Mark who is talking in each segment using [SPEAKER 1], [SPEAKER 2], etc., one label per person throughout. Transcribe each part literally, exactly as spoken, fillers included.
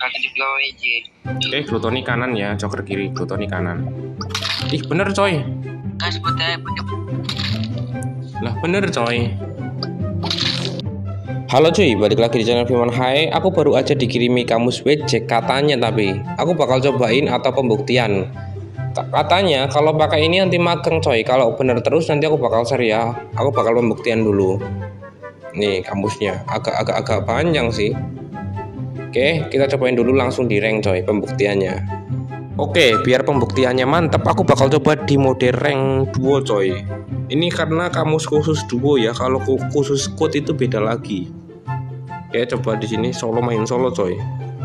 [SPEAKER 1] Oke, glutoni kanan ya, joker kiri, glutoni kanan. Ih, bener coy. Lah bener coy. Halo cuy, balik lagi di channel Firman. Hai, aku baru aja dikirimi kamus W C katanya, tapi aku bakal cobain atau pembuktian. Katanya kalau pakai ini nanti magang coy. Kalau bener terus nanti aku bakal share ya. Aku bakal pembuktian dulu. Nih kamusnya, agak-agak agak panjang sih. Oke, kita cobain dulu langsung di rank coy pembuktiannya. Oke, biar pembuktiannya mantap, aku bakal coba di mode rank duo coy. Ini karena kamus khusus duo ya. Kalau khusus code itu beda lagi. Oke, coba di sini solo, main solo coy.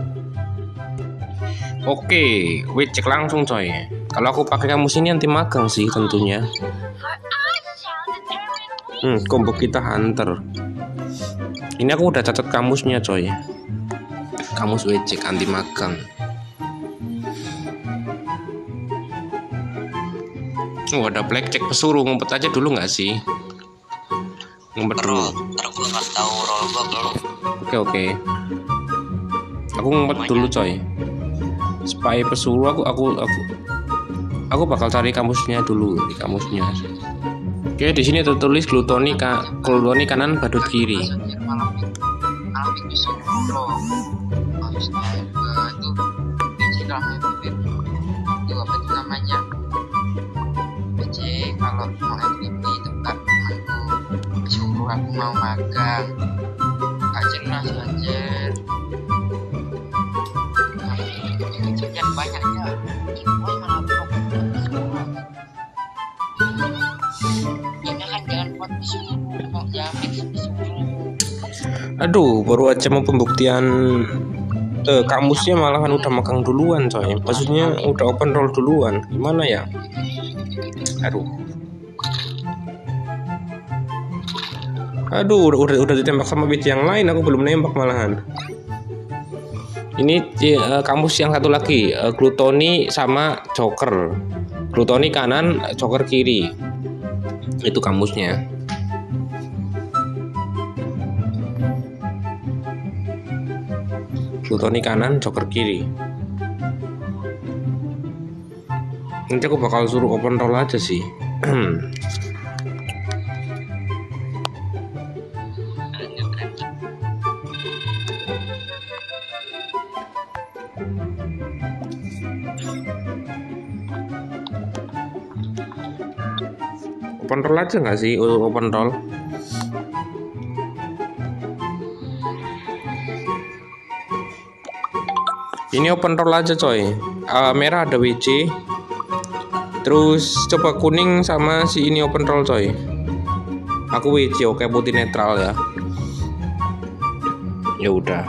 [SPEAKER 1] Oke, wait cek langsung coy. Kalau aku pakai kamus ini anti magang sih tentunya. Hmm, combo kita hunter. Ini aku udah catat kamusnya coy. Kamus W C anti magang. Oh, ada blackjack pesuruh, ngumpet aja dulu nggak sih? Ngumpet dulu. Oke oke. Aku ngumpet dulu coy. Spy pesuruh aku aku aku aku bakal cari kamusnya dulu di kamusnya. Oke, di sini tertulis glutoni ka, glutoni kanan, badut kiri.
[SPEAKER 2] Kalau mau M V P tempat temanku suruh aku mau magang, gak jelas anjir. Sekian banyaknya info malah blok. Ini kan jangan buat disuruh, mau jamin disuruh.
[SPEAKER 1] Aduh, baru aja mau pembuktian eh, kamusnya malahan udah magang duluan coy. Maksudnya udah open roll duluan. Gimana ya? Aduh. Aduh, udah, udah udah ditembak sama W C yang lain, aku belum nembak malahan. Ini uh, kamus yang satu lagi, uh, glutoni sama joker. Glutoni kanan, joker kiri. Itu kamusnya. Glutoni kanan, joker kiri. Nanti aku bakal suruh open roll aja sih. Open roll aja nggak sih? Open roll. Ini open roll aja coy. Uh, merah ada W C. Terus coba kuning sama si ini open roll coy. Aku W C, oke, putih netral ya. Ya udah.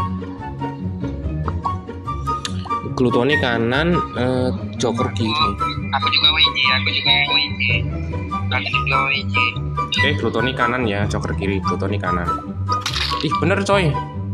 [SPEAKER 1] Glutoni kanan, uh, joker kiri.
[SPEAKER 2] Aku juga W C, aku juga W C. Aku juga W C.
[SPEAKER 1] Oke, glutoni kanan ya, joker kiri, glutoni kanan. Ih, bener coy.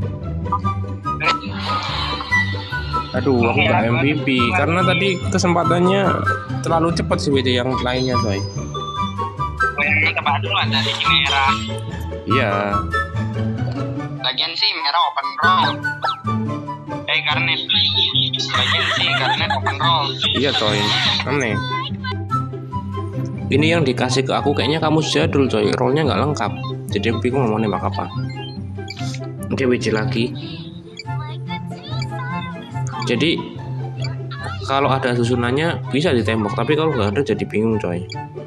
[SPEAKER 1] Aduh, aku nggak M V P karena tadi kesempatannya terlalu cepat sih W C yang lainnya coy.
[SPEAKER 2] Ini kebak dulu ada di merah.
[SPEAKER 1] Iya.
[SPEAKER 2] Lagian sih merah open roll. Eh karnet. Lagian sih karnet open roll.
[SPEAKER 1] Iya coy, aneh. Ini yang dikasih ke aku kayaknya kamu jadul coy, rollnya nggak lengkap. Jadi bingung mau nembak apa. Oke, W C lagi. Jadi kalau ada susunannya bisa ditembak, tapi kalau nggak ada jadi bingung coy.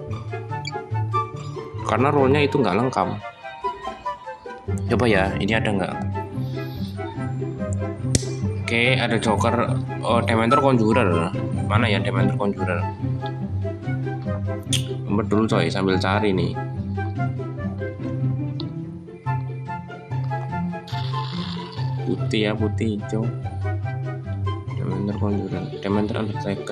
[SPEAKER 1] Karena rollnya itu nggak lengkap. Coba ya, ini ada nggak? Oke, ada joker, oh, Dementor Conjurer. Mana ya Dementor Conjurer? Nomor dulu coy, sambil cari nih. Putih ya, putih hijau. Dementor Conjurer, Dementor Undertaker.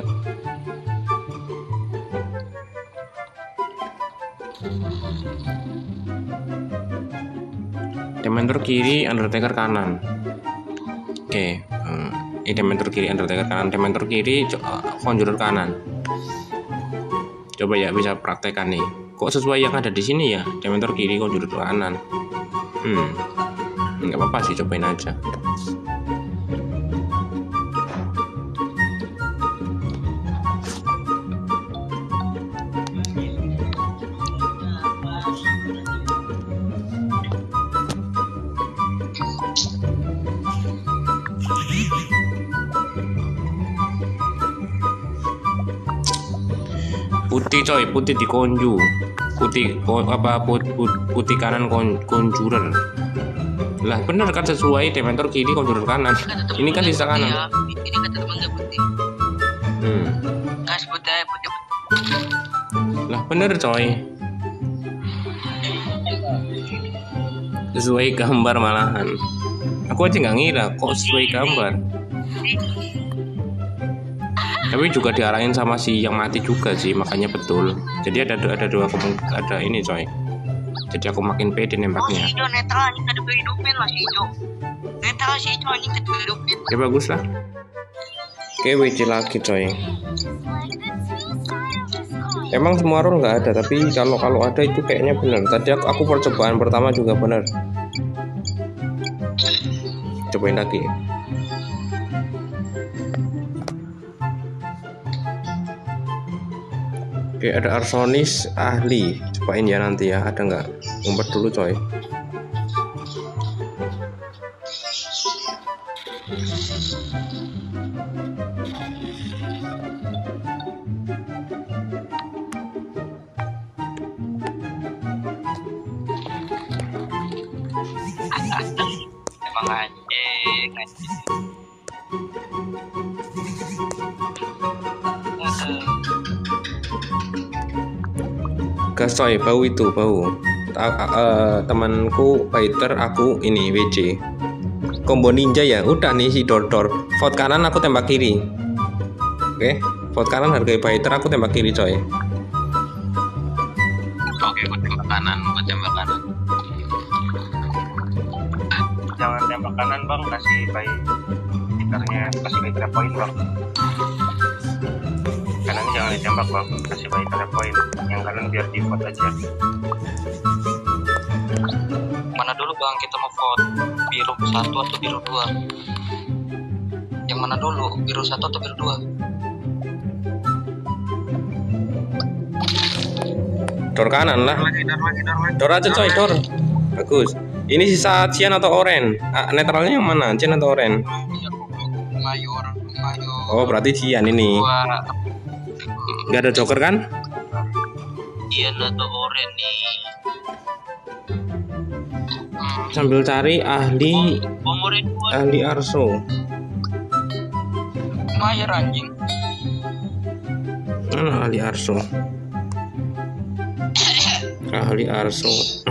[SPEAKER 1] Dementor kiri, Undertaker kanan. Oke, hmm, ini Dementor kiri, Undertaker kanan. Dementor kiri, Conjurer kanan. Coba ya bisa praktekkan nih. Kok sesuai yang ada di sini ya? Dementor kiri, Conjurer kanan. Hmm, nggak apa-apa sih, cobain aja. Putih coy, putih di konju. Putih ko, apa put, put, putih kanan kon, conjurer. Lah bener kan sesuai Dementor kiri conjurer kanan. Ini kan sisa kanan.
[SPEAKER 2] Ya, ini kata teman gak putih.
[SPEAKER 1] Hmm.
[SPEAKER 2] Kan putih putih.
[SPEAKER 1] Lah bener coy. Sesuai gambar malahan. Aku aja nggak ngira kok sesuai gambar. Tapi juga diarahin sama si yang mati juga sih, makanya betul. Jadi ada ada dua ada ini coy. Jadi aku makin pede nembaknya.
[SPEAKER 2] Oh, si hijau netral anjing tadi gue hidupin lah si hijau. Netral si hijau anjing tadi gue hidupin.
[SPEAKER 1] Oke bagus lah. Oke W C lagi coy. Emang semua role nggak ada, tapi kalau kalau ada itu kayaknya benar. Tadi aku, aku percobaan pertama juga benar. Cobain lagi. Oke ada arsonis ahli. Cobain ya nanti ya, ada nggak? Ngumpet dulu coy.
[SPEAKER 2] Emang anjing, anjing.
[SPEAKER 1] Gas coy, bau itu bau. Ta uh, temanku fighter, aku ini W C. Combo ninja ya. Udah nih si Dor Dor. Vote kanan aku tembak kiri. Oke, vote kanan hargai fighter, aku tembak kiri coy.
[SPEAKER 2] Oke, gue tembak kanan, gue tembak kanan.
[SPEAKER 3] Jangan tembak kanan bang, kasih bayi fighternya, kasih bayi trap point bang. Kanan jangan ditembak bang, kasih bayi trap point. Yang kanan biar di vote aja.
[SPEAKER 2] Mana dulu bang kita mau vote? Biru satu atau biru dua? Yang mana dulu? Biru satu atau biru dua?
[SPEAKER 1] Dor kanan lah. Dor aja coy, Dor. Bagus. Ini sisa Cian atau Oren? Ah, netralnya yang mana? Cian atau Oren?
[SPEAKER 2] Mayor, mayor.
[SPEAKER 1] Oh, berarti Cian ini.
[SPEAKER 2] Dua.
[SPEAKER 1] Gak ada Joker kan?
[SPEAKER 2] Cian atau Oren nih.
[SPEAKER 1] Sambil cari ahli
[SPEAKER 2] Oren dua.
[SPEAKER 1] ahli Arso.
[SPEAKER 2] Mayor anjing.
[SPEAKER 1] Mana ahli Arso? Ahli Arso.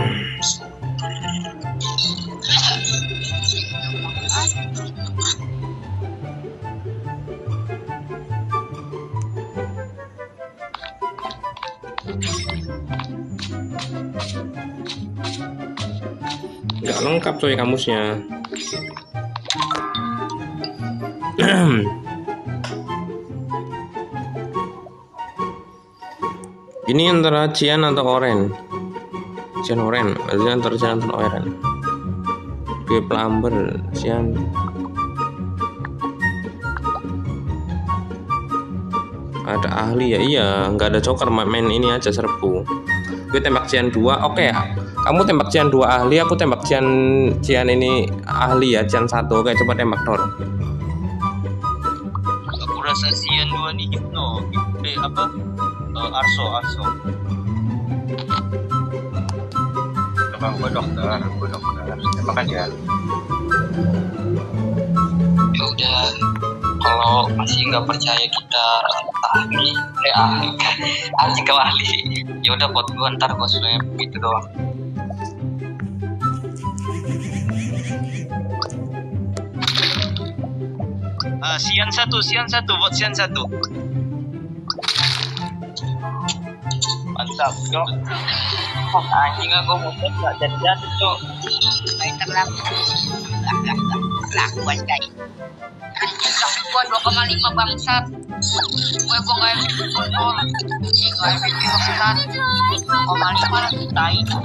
[SPEAKER 1] Nggak lengkap coy kamusnya. Ini antara Cian atau Oren? Cian Oren, berarti antara Cian atau Oren. Oke, plumber Cian. Ada ahli ya, iya, nggak ada joker, main ini aja serbu. Gue tembak Cian dua, oke ya. Kamu tembak Cian dua ahli, aku tembak Cian Cian ini ahli ya, Cian satu. Oke, coba tembak Dor.
[SPEAKER 2] Aku rasa Cian dua nih Hipno. Eh apa? Uh, Arso, Arso.
[SPEAKER 3] Bang, gue dokter, gue dokter. Tembak aja.
[SPEAKER 2] Ya udah, kalau masih nggak percaya kita ahli, eh ahli, ahli kau ahli. Ya udah buat gue ntar gue swab gitu doang. Uh, Sian satu, Sian satu, buat Sian satu. Mantap, Cok. Oh, anjing aku mau nggak jadi-jadi, Cok.
[SPEAKER 4] Fighter laku. Lah, lah, lah. Lakuan, guys. Anjing, tapi gua dua koma lima bangsat. Gue gua nggak M V P full. Anjing, nggak M V P bangsat. dua koma lima lah, tai.